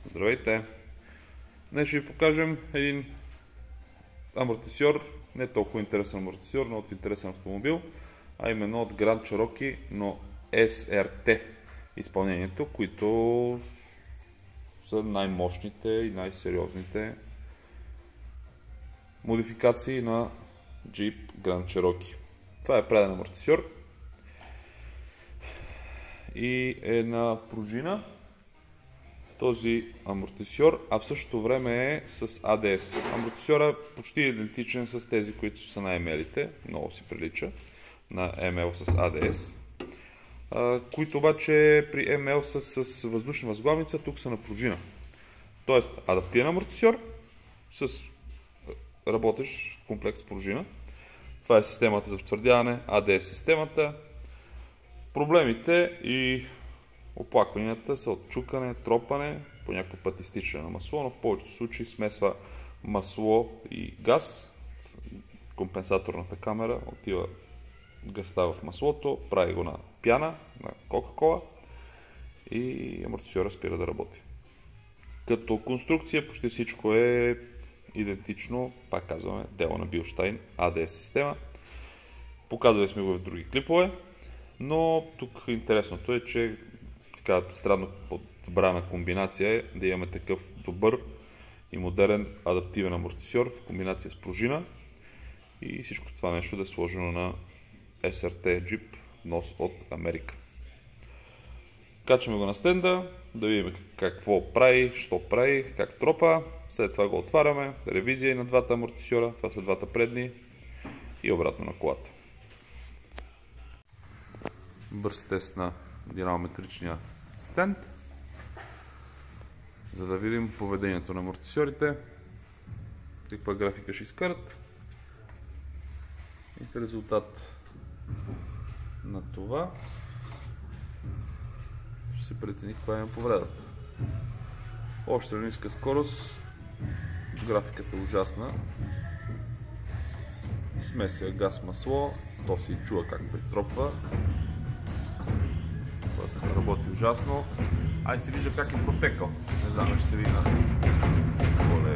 Здравейте! Днес ще ви покажем един амортисьор, не толкова интересен амортисьор, но от интересен автомобил, а именно от Grand Cherokee, но SRT изпълнението, които са най-мощните и най-сериозните модификации на Jeep Grand Cherokee. Това е преден амортисьор и е на пружина. Този амортисьор, а в същото време е с ADS. Амортисьора е почти идентичен с тези, които са на ML-ите. Много си прилича на ML с ADS. Които обаче при ML са с въздушна възглавница, тук са на пружина. Тоест адаптиран амортисьор с работещ в комплект с пружина. Това е системата за втвърдяване, ADS системата. Проблемите и оплакванията са от чукане, тропане, по някакъв път изтичане на масло, но в повечето случаи смесва масло и газ. Компенсаторната камера отива газта в маслото, прави го на пяна, на Кока-Кола и амортисьора спира да работи. Като конструкция почти всичко е идентично, пак казваме, дело на Bilstein ADS система. Показвали сме го в други клипове, но тук интересното е, че така странно подбрана комбинация е да имаме такъв добър и модерен адаптивен амортисьор в комбинация с пружина и всичко това нещо да е сложено на SRT Jeep внос от Америка. Качваме го на стенда, да видим какво прави, що прави, как тропа. След това го отваряме, ревизия и на двата амортисьора, това са двата предни и обратно на колата. Бърз тест на динамометричния стенд, за да видим поведението на амортисьорите, каква графика ще изкарат и в резултат на това ще се прецени каква е повредата. Още на ниска скорост, графиката е ужасна, смесия газ-масло, то се и чува как притропва. Работи ужасно. Ай се вижда как е протекал. Не знам, ще се види на поле.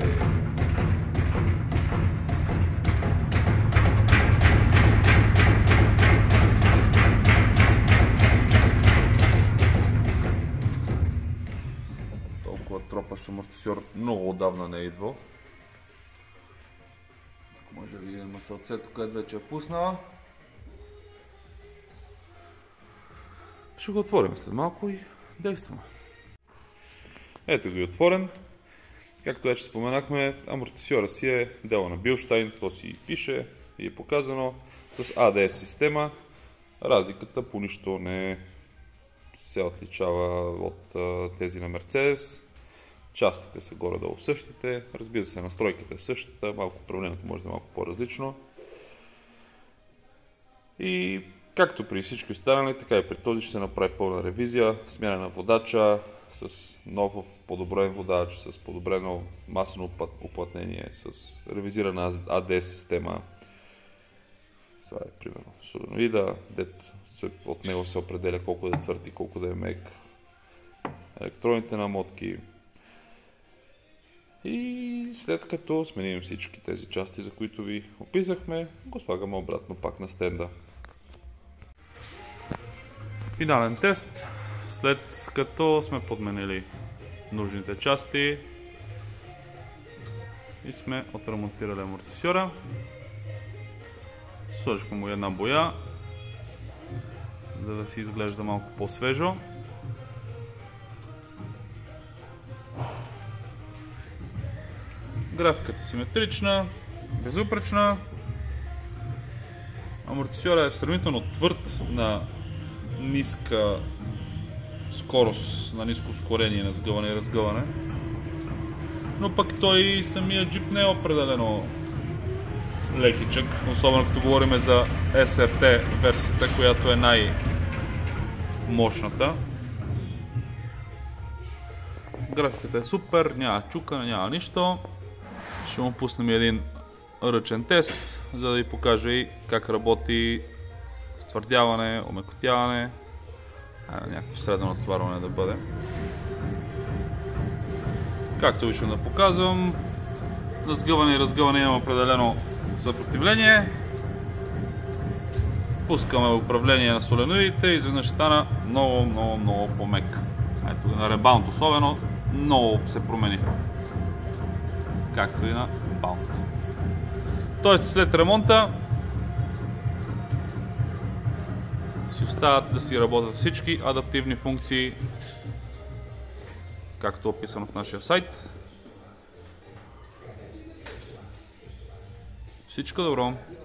Толкова тропащ амортисьор много отдавна не е идвал. Може да видим масълцето, което вече е пуснала. Ще го отворим след малко и действаме. Ето го и отворен. Както вече споменахме, амортисьора си е дело на Bilstein, то си пише и е показано с ADS система. Разликата по нищо не се отличава от тези на Mercedes. Частите са горе-долу същите. Разбира се, настройката е същата, малко управлението може да е малко по-различно. И както при всички останали, така и при този ще се направи пълна ревизия, смяна на водача с нов подобрен водач, с подобрено маслено уплътнение, с ревизирана ADS система. Това е примерно соленоида, от него се определя колко да е твърд и колко да е мек, електронните намотки. И след като сменим всички тези части, за които ви описахме, го слагаме обратно пак на стенда. Финален тест, след като сме подменили нужните части и сме отремонтирали амортисьора. Сложихме му една боя, за да си изглежда малко по-свежо. Графиката е симетрична, безупречна. Амортисьора е сравнително твърд на ниска скорост, на ниско ускорение на сгъване и разгъване. Но пък той самия джип не е определено лекичък, особено като говорим за SRT версията, която е най-мощната. Графиката е супер, няма чукане, няма нищо. Ще му пуснем един ръчен тест, за да ви покажа и как работи твърдяване, омекотяване, някакво средно натоварване да бъде. Както обичам да показвам, за сгъване и разгъване има определено съпротивление. Пускаме управление на соленоидите и изведнъж стана много по-мек. Ето на ребаунт особено много се промени. Както и на баунт. Тоест след ремонта си остават да си работят всички адаптивни функции, както описано в нашия сайт. Всичко добро!